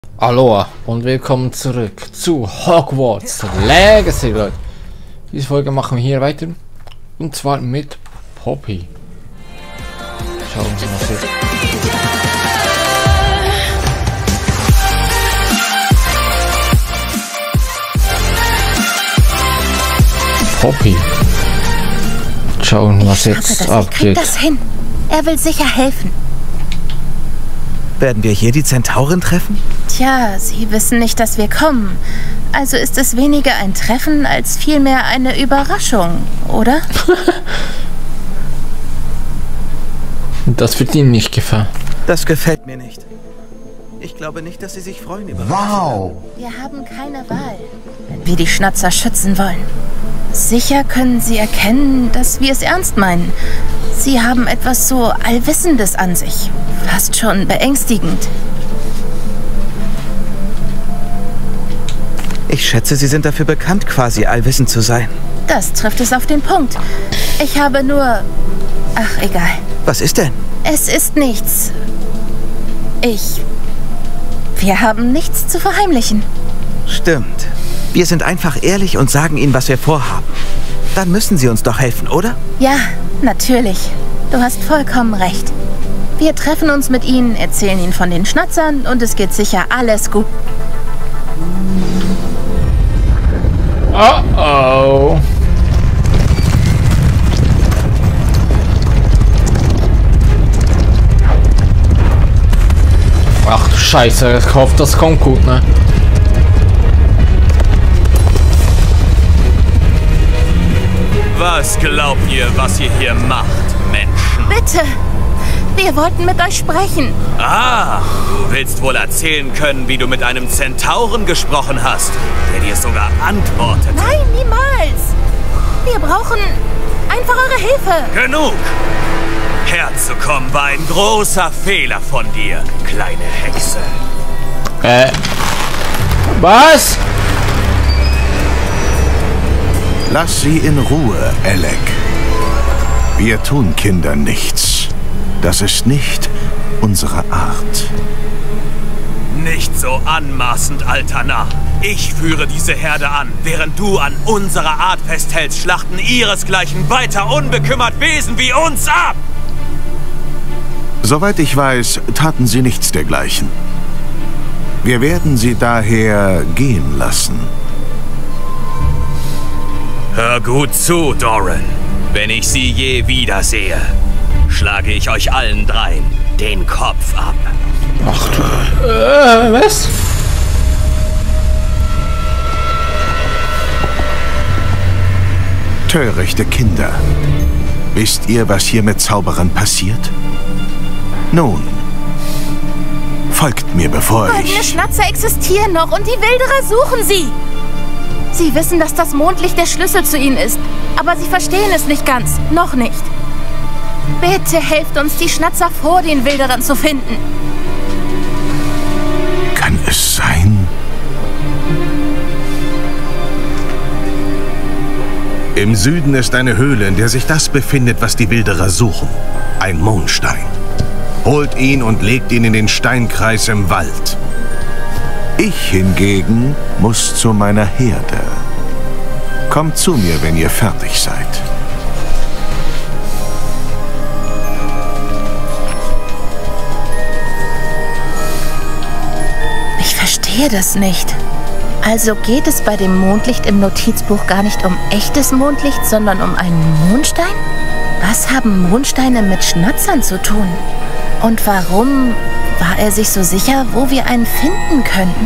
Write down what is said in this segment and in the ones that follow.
Aloha und willkommen zurück zu Hogwarts Legacy, Leute. Diese Folge machen wir hier weiter. Und zwar mit Poppy. Schauen wir mal was jetzt. Poppy. Schauen, was jetzt abgeht. Kriegt das hin. Er will sicher helfen. Werden wir hier die Zentauren treffen? Tja, sie wissen nicht, dass wir kommen. Also ist es weniger ein Treffen als vielmehr eine Überraschung, oder? Das wird ihnen nicht gefallen. Das gefällt mir nicht. Ich glaube nicht, dass sie sich freuen über uns. Wow! Wir haben keine Wahl, wenn wir die Schnatzer schützen wollen. Sicher können sie erkennen, dass wir es ernst meinen. Sie haben etwas so Allwissendes an sich. Fast schon beängstigend. Ich schätze, sie sind dafür bekannt, quasi allwissend zu sein. Das trifft es auf den Punkt. Ich habe nur... Ach, egal. Was ist denn? Es ist nichts. Wir haben nichts zu verheimlichen. Stimmt. Wir sind einfach ehrlich und sagen ihnen, was wir vorhaben. Dann müssen sie uns doch helfen, oder? Ja, natürlich. Du hast vollkommen recht. Wir treffen uns mit ihnen, erzählen ihnen von den Schnatzern und es geht sicher alles gut. Oh oh. Ach du Scheiße, ich hoffe, das kommt gut, ne? Was glaubt ihr, was ihr hier macht, Menschen? Bitte! Wir wollten mit euch sprechen. Ah, du willst wohl erzählen können, wie du mit einem Zentauren gesprochen hast, der dir sogar antwortet. Nein, niemals! Wir brauchen einfach eure Hilfe. Genug! Herzukommen war ein großer Fehler von dir, kleine Hexe. Was? Lass sie in Ruhe, Alec. Wir tun Kindern nichts. Das ist nicht unsere Art. Nicht so anmaßend, alter Narr. Ich führe diese Herde an, während du an unserer Art festhältst, schlachten ihresgleichen weiter unbekümmert Wesen wie uns ab! Soweit ich weiß, taten sie nichts dergleichen. Wir werden sie daher gehen lassen. Hör gut zu, Doran. Wenn ich sie je wiedersehe, schlage ich euch allen dreien den Kopf ab. Ach du... was? Törichte Kinder. Wisst ihr, was hier mit Zauberern passiert? Nun, folgt mir, bevor Goldene Schnatzer existieren noch und die Wilderer suchen sie. Sie wissen, dass das Mondlicht der Schlüssel zu ihnen ist, aber sie verstehen es nicht ganz. Noch nicht. Bitte helft uns, die Schnatzer vor den Wilderern zu finden. Kann es sein? Im Süden ist eine Höhle, in der sich das befindet, was die Wilderer suchen. Ein Mondstein. Holt ihn und legt ihn in den Steinkreis im Wald. Ich hingegen muss zu meiner Herde. Kommt zu mir, wenn ihr fertig seid. Ich verstehe das nicht. Also geht es bei dem Mondlicht im Notizbuch gar nicht um echtes Mondlicht, sondern um einen Mondstein? Was haben Mondsteine mit Schnatzern zu tun? Und warum war er sich so sicher, wo wir einen finden könnten?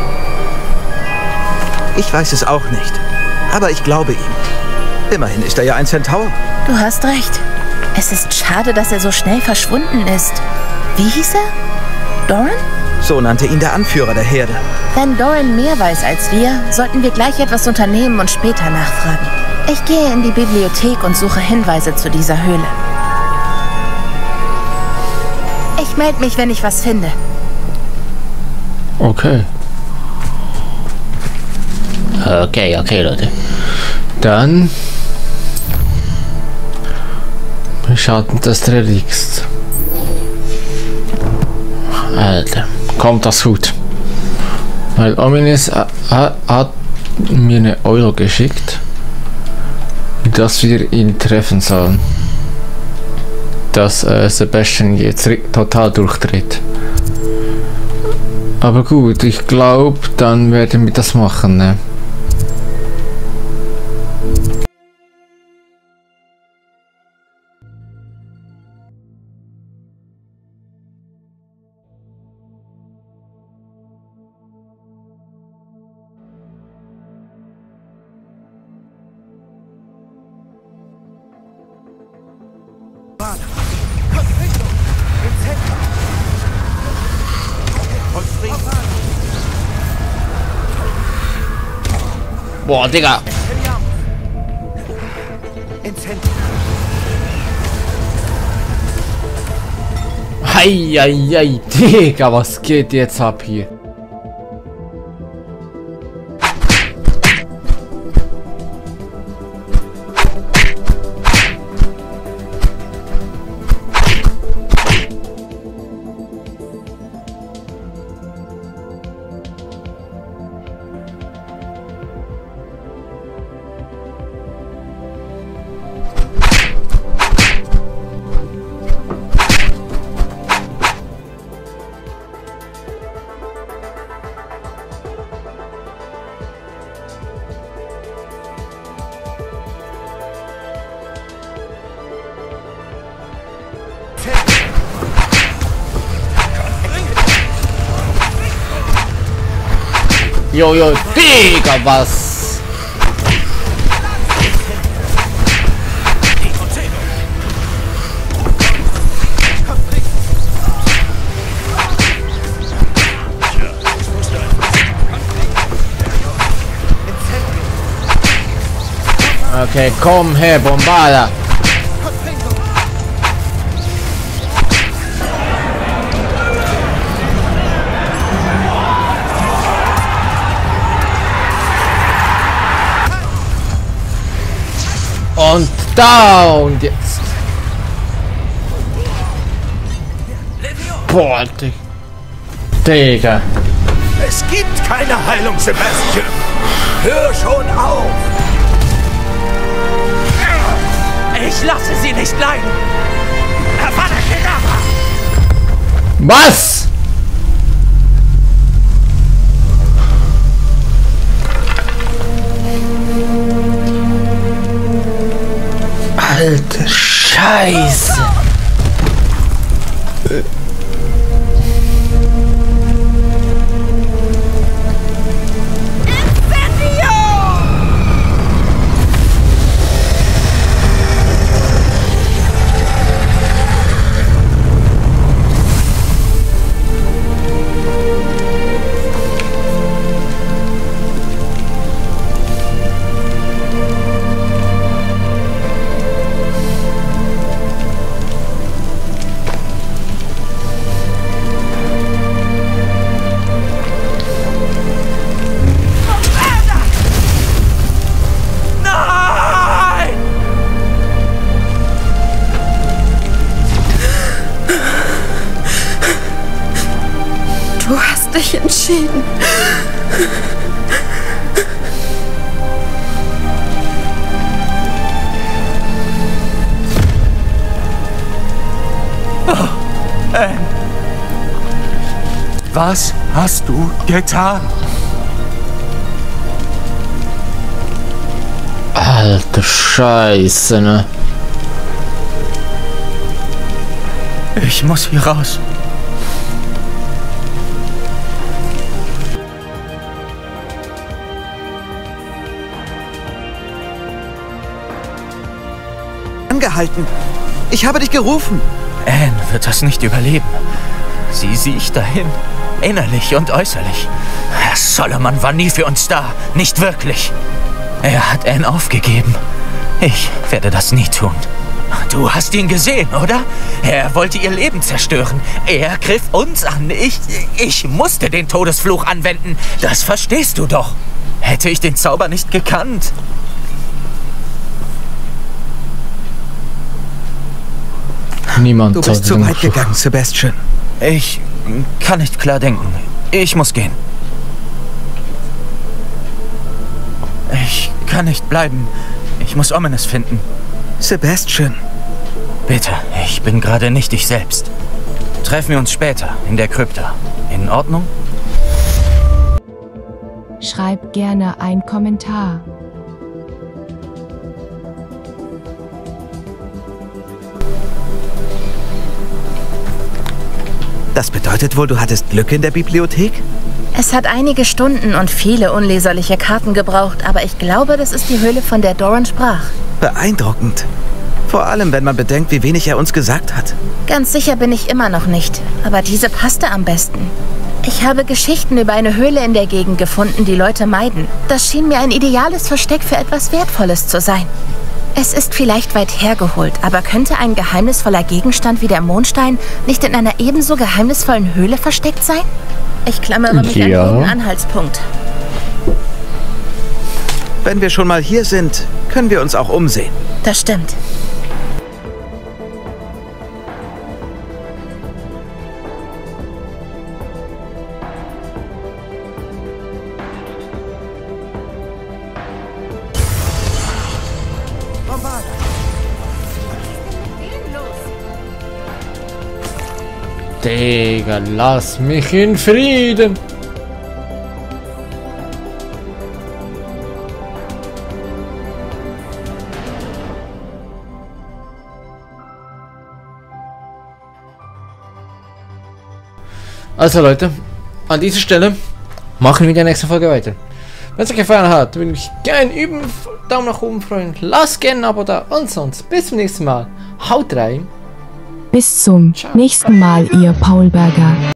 Ich weiß es auch nicht. Aber ich glaube ihm. Immerhin ist er ja ein Zentaur. Du hast recht. Es ist schade, dass er so schnell verschwunden ist. Wie hieß er? Doran? So nannte ihn der Anführer der Herde. Wenn Doran mehr weiß als wir, sollten wir gleich etwas unternehmen und später nachfragen. Ich gehe in die Bibliothek und suche Hinweise zu dieser Höhle. Ich melde mich, wenn ich was finde. Okay. Okay, Leute. Dann... wir schauen das Relikt. Alter, kommt das gut. Weil Ominous hat mir eine Euro geschickt, dass wir ihn treffen sollen. Dass Sebastian jetzt total durchdreht. Aber gut, ich glaube, dann werden wir das machen, ne? Boah, Digga! Heieiei, Digga, was geht jetzt ab hier? Jojo, Digga, was? Okay, komm her, Bombarda. Und down jetzt. Boah, Digga. Es gibt keine Heilung, Sebastian. Hör schon auf. Ich lasse sie nicht leiden. Avada Kedavra. Was? Alter Scheiße. Du hast dich entschieden. Was hast du getan? Alter Scheiße, ne? Ich muss hier raus. Angehalten. Ich habe dich gerufen. Anne wird das nicht überleben. Sie sieht dahin. Innerlich und äußerlich. Herr Solomon war nie für uns da. Nicht wirklich. Er hat Anne aufgegeben. Ich werde das nie tun. Du hast ihn gesehen, oder? Er wollte ihr Leben zerstören. Er griff uns an. Ich musste den Todesfluch anwenden. Das verstehst du doch. Hätte ich den Zauber nicht gekannt. Niemand. Du bist zu weit gegangen, Sebastian. Ich kann nicht klar denken. Ich muss gehen. Ich kann nicht bleiben. Ich muss Omenes finden. Sebastian. Bitte, ich bin gerade nicht ich selbst. Treffen wir uns später in der Krypta. In Ordnung? Schreib gerne einen Kommentar. Das bedeutet wohl, du hattest Glück in der Bibliothek? Es hat einige Stunden und viele unleserliche Karten gebraucht, aber ich glaube, das ist die Höhle, von der Doran sprach. Beeindruckend. Vor allem, wenn man bedenkt, wie wenig er uns gesagt hat. Ganz sicher bin ich immer noch nicht, aber diese passte am besten. Ich habe Geschichten über eine Höhle in der Gegend gefunden, die Leute meiden. Das schien mir ein ideales Versteck für etwas Wertvolles zu sein. Es ist vielleicht weit hergeholt, aber könnte ein geheimnisvoller Gegenstand wie der Mondstein nicht in einer ebenso geheimnisvollen Höhle versteckt sein? Ich klammere mich an jeden Anhaltspunkt. Wenn wir schon mal hier sind, können wir uns auch umsehen. Das stimmt. Digga, lass mich in Frieden. Also Leute, an dieser Stelle machen wir in der nächsten Folge weiter. Wenn es euch gefallen hat, würde ich gerne über Daumen nach oben freuen. Lasst gerne ein Abo da und sonst bis zum nächsten Mal. Haut rein. Bis zum nächsten Mal, ihr Paul Berger.